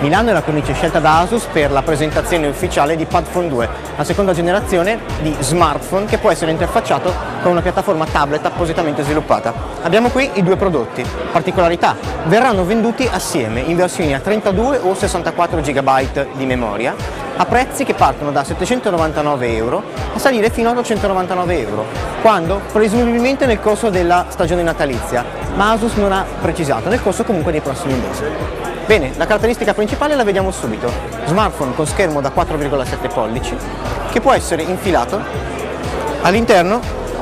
Milano è la cornice scelta da Asus per la presentazione ufficiale di PadPhone 2, la seconda generazione di smartphone che può essere interfacciato con una piattaforma tablet appositamente sviluppata. Abbiamo qui i due prodotti. Particolarità: verranno venduti assieme in versioni a 32 o 64 GB di memoria a prezzi che partono da 799 euro a salire fino a 899 euro, quando? Presumibilmente nel corso della stagione natalizia, ma Asus non ha precisato, nel corso comunque dei prossimi mesi. Bene, la caratteristica principale la vediamo subito. Smartphone con schermo da 4,7 pollici che può essere infilato all'interno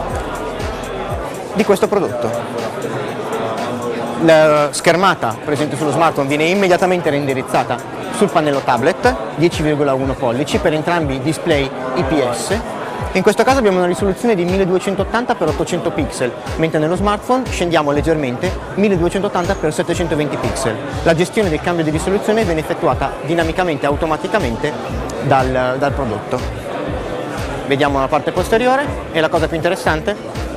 di questo prodotto. La schermata presente sullo smartphone viene immediatamente reindirizzata sul pannello tablet, 10,1 pollici per entrambi i display IPS. In questo caso abbiamo una risoluzione di 1280x800 pixel, mentre nello smartphone scendiamo leggermente 1280x720 pixel. La gestione del cambio di risoluzione viene effettuata dinamicamente, automaticamente dal prodotto. Vediamo la parte posteriore e la cosa più interessante: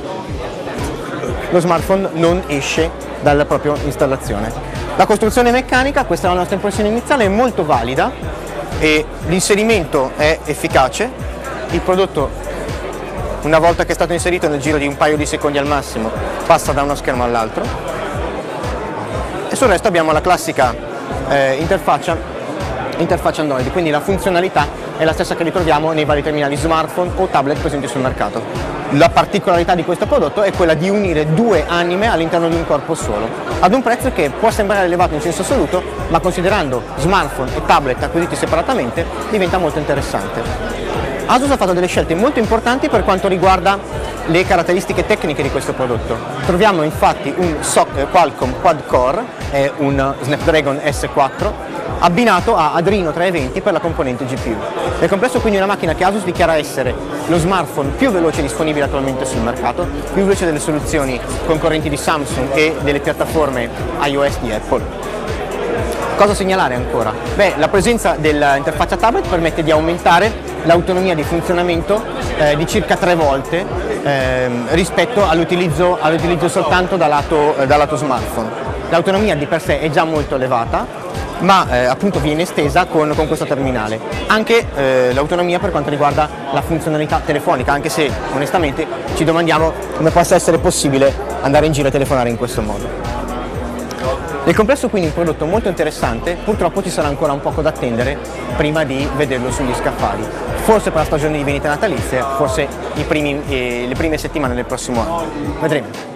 lo smartphone non esce dalla propria installazione. La costruzione meccanica, questa è la nostra impressione iniziale, è molto valida e l'inserimento è efficace. Il prodotto, una volta che è stato inserito, nel giro di un paio di secondi al massimo passa da uno schermo all'altro, e sul resto abbiamo la classica interfaccia Android, quindi la funzionalità è la stessa che ritroviamo nei vari terminali smartphone o tablet presenti sul mercato. La particolarità di questo prodotto è quella di unire due anime all'interno di un corpo solo, ad un prezzo che può sembrare elevato in senso assoluto, ma considerando smartphone e tablet acquisiti separatamente diventa molto interessante. Asus ha fatto delle scelte molto importanti per quanto riguarda le caratteristiche tecniche di questo prodotto. Troviamo infatti un SoC Qualcomm quad-core, un Snapdragon S4, abbinato a Adreno 320 per la componente GPU. Nel complesso quindi una macchina che Asus dichiara essere lo smartphone più veloce disponibile attualmente sul mercato, più veloce delle soluzioni concorrenti di Samsung e delle piattaforme iOS di Apple. Cosa segnalare ancora? Beh, la presenza dell'interfaccia tablet permette di aumentare l'autonomia di funzionamento di circa 3 volte rispetto all'utilizzo soltanto da lato smartphone. L'autonomia di per sé è già molto elevata, ma appunto viene estesa con questo terminale. Anche l'autonomia per quanto riguarda la funzionalità telefonica, anche se onestamente ci domandiamo come possa essere possibile andare in giro e telefonare in questo modo. Nel complesso quindi un prodotto molto interessante, purtroppo ci sarà ancora un poco da attendere prima di vederlo sugli scaffali. Forse per la stagione di vendita natalizia, forse le prime settimane del prossimo anno. Vedremo.